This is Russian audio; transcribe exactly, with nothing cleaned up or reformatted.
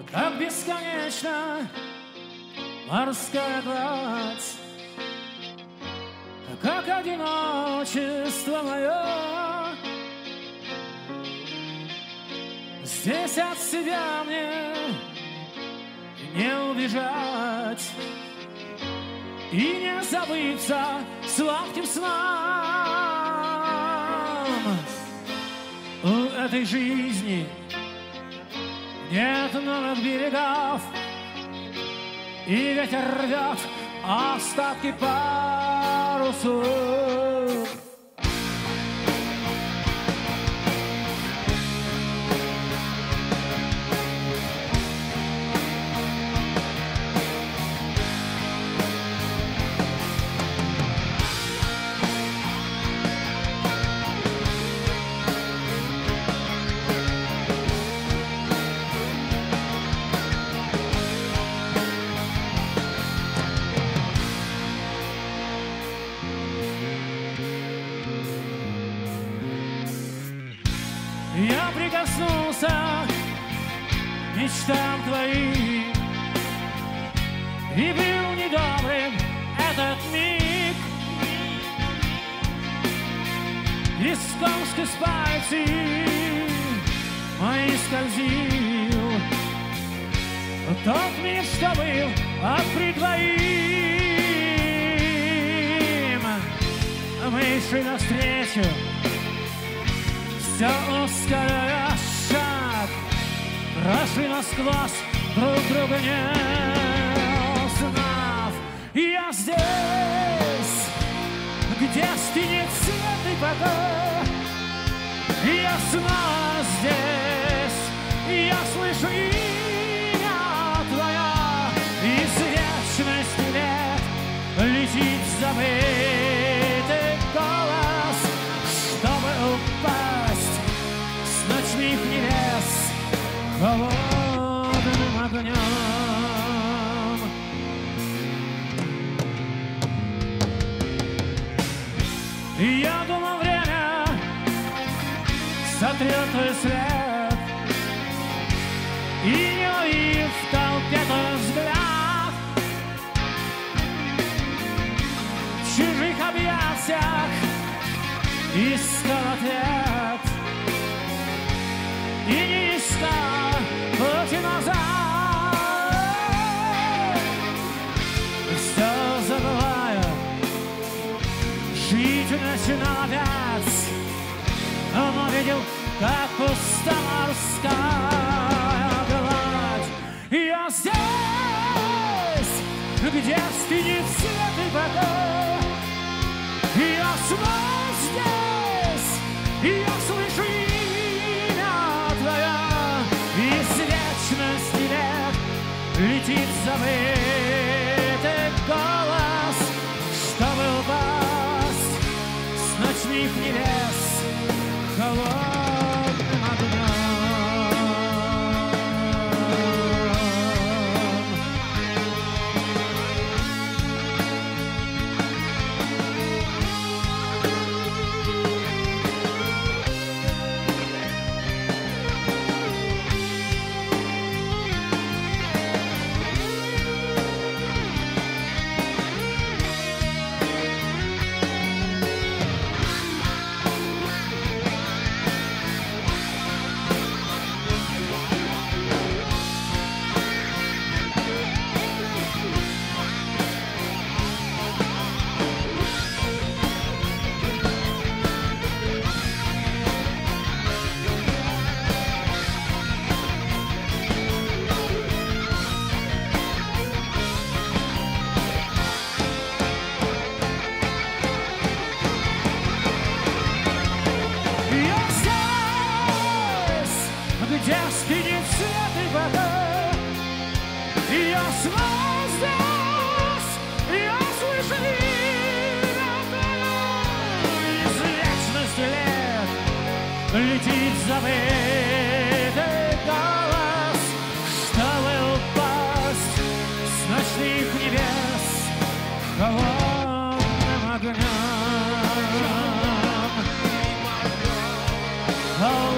как бесконечно морская гладь, как одиночество мое. Здесь от себя мне не убежать и не забыться сладким сном. У этой жизни нет новых берегов, и ветер рвет остатки парусов. Я прикоснулся к мечтам твоим, и был недобрым этот миг. Песком сквозь пальцы мои скользил тот миг, что был открыт твоим. Мы шли навстречу, все ускоряя шаг, прошли насквозь, друг друга не узнав. Я здесь, где стынет свет и покой, я снова здесь, я слышу имя твое, из вечности лет летит забытый голос, чтобы упасть с ночных небес холодным огнем. Я думал, время сотрет твой след, и не увидев в толпе твой взгляд, в чужих объятиях искал ответ, и не искал пути назад. Все забываю, жить начинал опять, но видел, как пуста морская гладь. Я здесь, где стынет свет и покой, я снова здесь, я слышу имя твое, из вечности лет летит забытый голос, чтобы упасть с ночных небес холодным огнем. Где стынет свет и вода, я снова здесь, я слышу имя твое, из вечности лет летит забытый голос, чтобы упасть с ночных небес холодным огнем.